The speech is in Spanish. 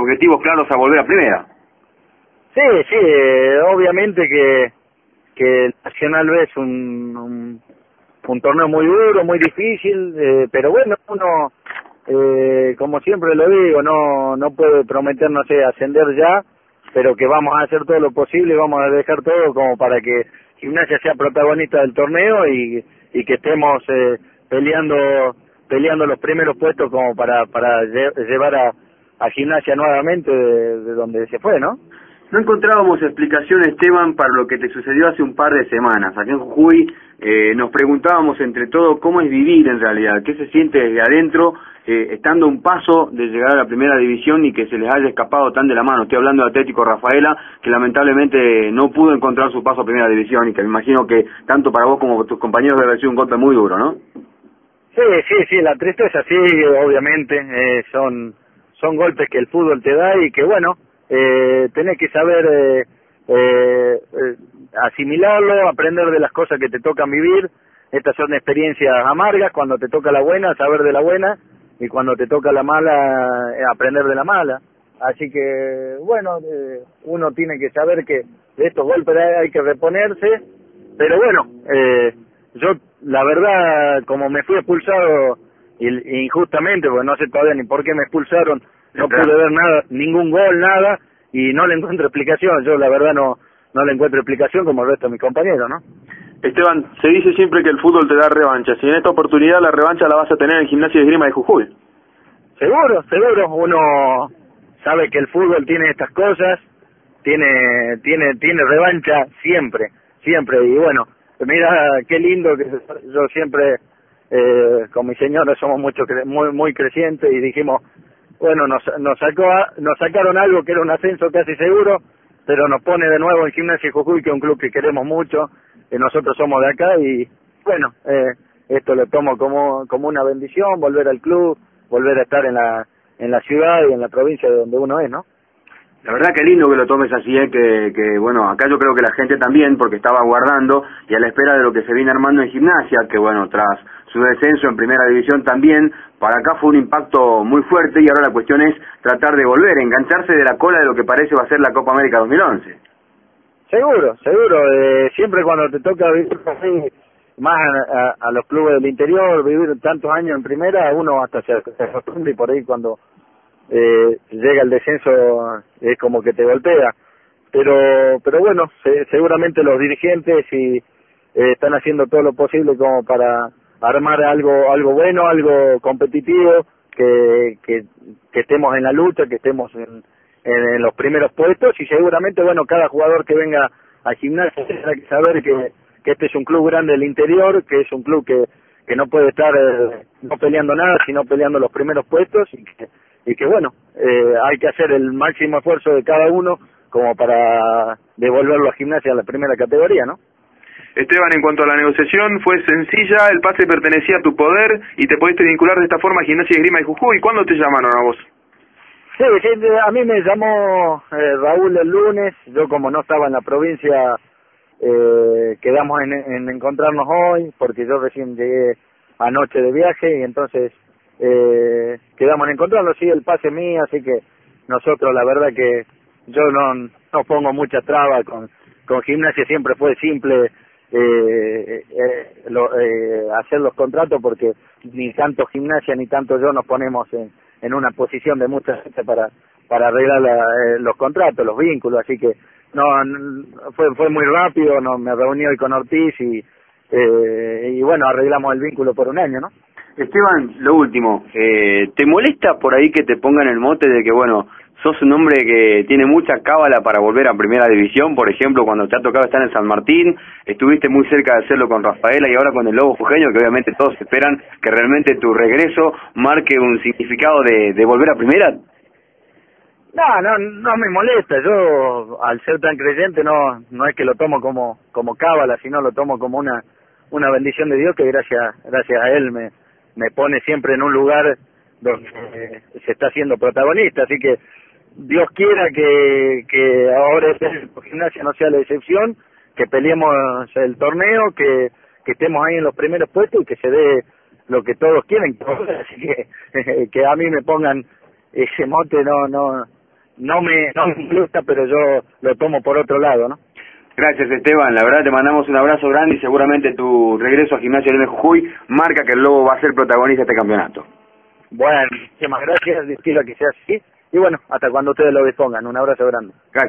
objetivos claros a volver a primera. Sí, sí, obviamente que el Nacional B es un torneo muy duro, muy difícil, pero bueno, uno, como siempre lo digo, no puede prometer, no sé, ascender ya, pero que vamos a hacer todo lo posible, vamos a dejar todo como para que Gimnasia sea protagonista del torneo y que estemos peleando los primeros puestos como para llevar a Gimnasia nuevamente de donde se fue, ¿no? No encontrábamos explicación, Esteban, para lo que te sucedió hace un par de semanas. Aquí en Jujuy nos preguntábamos entre todos cómo es vivir en realidad, qué se siente desde adentro, estando a un paso de llegar a la primera división y que se les haya escapado tan de la mano. Estoy hablando de Atlético Rafaela, que lamentablemente no pudo encontrar su paso a primera división y que me imagino que tanto para vos como tus compañeros debe haber sido un golpe muy duro, ¿no? Sí, la tristeza sí, obviamente, son golpes que el fútbol te da y que bueno, tenés que saber asimilarlo, aprender de las cosas que te tocan vivir. Estas son experiencias amargas, cuando te toca la buena, saber de la buena, y cuando te toca la mala, aprender de la mala. Así que, bueno, uno tiene que saber que de estos golpes hay que reponerse, pero bueno, yo, la verdad, como me fui expulsado injustamente, porque no sé todavía ni por qué me expulsaron, no pude ver nada, ningún gol, nada, y no le encuentro explicación. Yo la verdad no le encuentro explicación como el resto de mis compañeros, ¿no? Esteban, se dice siempre que el fútbol te da revancha. Si en esta oportunidad la revancha la vas a tener en Gimnasia de Esgrima de Jujuy. Seguro, uno sabe que el fútbol tiene estas cosas, tiene revancha siempre, y bueno, mira qué lindo que yo siempre, con mi señora somos muy crecientes y dijimos, bueno, nos sacaron algo que era un ascenso casi seguro, pero nos pone de nuevo en Gimnasia de Jujuy, que es un club que queremos mucho, nosotros somos de acá y bueno, esto lo tomo como una bendición, volver al club, volver a estar en la ciudad y en la provincia de donde uno es, ¿no? La verdad que lindo que lo tomes así, que bueno, acá yo creo que la gente también, porque estaba aguardando y a la espera de lo que se viene armando en Gimnasia, que bueno, tras su descenso en primera división también, para acá fue un impacto muy fuerte y ahora la cuestión es tratar de volver, engancharse de la cola de lo que parece va a ser la Copa América 2011. Seguro, siempre cuando te toca vivir así, más a los clubes del interior, vivir tantos años en primera, uno hasta se acostumbra y por ahí cuando llega el descenso es como que te golpea, pero bueno, seguramente los dirigentes están haciendo todo lo posible como para armar algo bueno, algo competitivo, que estemos en la lucha, que estemos en los primeros puestos y seguramente, bueno, cada jugador que venga a Gimnasia tendrá que saber que este es un club grande del interior, que es un club que no puede estar no peleando nada, sino peleando los primeros puestos y que bueno, hay que hacer el máximo esfuerzo de cada uno como para devolverlo a Gimnasia a la primera categoría, ¿no? Esteban, en cuanto a la negociación, fue sencilla, el pase pertenecía a tu poder y te pudiste vincular de esta forma a Gimnasia de Esgrima y Jujuy. ¿Cuándo te llamaron a vos? Sí, a mí me llamó Raúl el lunes, yo como no estaba en la provincia, quedamos en encontrarnos hoy, porque yo recién llegué anoche de viaje y entonces quedamos en encontrarnos, sí, el pase mío, así que nosotros la verdad que yo no pongo mucha traba con Gimnasia, siempre fue simple hacer los contratos porque ni tanto Gimnasia ni tanto yo nos ponemos en una posición de mucha gente para arreglar los contratos, los vínculos, así que fue muy rápido, me reuní hoy con Ortiz y bueno, arreglamos el vínculo por un año, ¿no? Esteban, lo último, ¿te molesta por ahí que te pongan el mote de que, bueno, sos un hombre que tiene mucha cábala para volver a primera división? Por ejemplo, cuando te ha tocado estar en San Martín, estuviste muy cerca de hacerlo con Rafaela y ahora con el Lobo Jujeño, que obviamente todos esperan que realmente tu regreso marque un significado de volver a primera. No me molesta, yo al ser tan creyente no es que lo tomo como cábala, sino lo tomo como una bendición de Dios que gracias a él me pone siempre en un lugar donde se está haciendo protagonista, así que Dios quiera que ahora Gimnasia no sea la excepción, que peleemos el torneo, que estemos ahí en los primeros puestos y que se dé lo que todos quieren, así que a mí me pongan ese mote no me gusta, pero yo lo tomo por otro lado, ¿no? Gracias, Esteban. La verdad te mandamos un abrazo grande y seguramente tu regreso a Gimnasia de Jujuy marca que el Lobo va a ser protagonista de este campeonato. Bueno, muchísimas gracias, espero que sea así. Y bueno, hasta cuando ustedes lo dispongan. Un abrazo grande. Gracias.